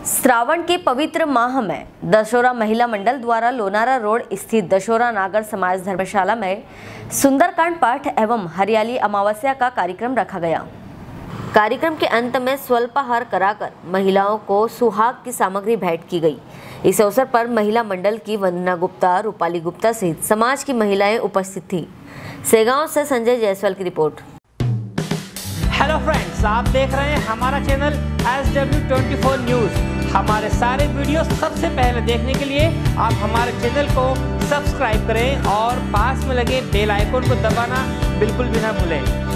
श्रावण के पवित्र माह में दशोरा महिला मंडल द्वारा लोनारा रोड स्थित दशोरा नागर समाज धर्मशाला में सुंदरकांड पाठ एवं हरियाली अमावस्या का कार्यक्रम रखा गया। कार्यक्रम के अंत में स्वल्पाहार कराकर महिलाओं को सुहाग की सामग्री भेंट की गई। इस अवसर पर महिला मंडल की वंदना गुप्ता, रूपाली गुप्ता सहित समाज की महिलाएं उपस्थित थी। सेगांव से संजय जायसवाल की रिपोर्ट। हेलो फ्रेंड्स, आप देख रहे हैं हमारा चैनल SW24 न्यूज़। हमारे सारे वीडियो सबसे पहले देखने के लिए आप हमारे चैनल को सब्सक्राइब करें और पास में लगे बेल आइकन को दबाना बिल्कुल भी ना भूलें।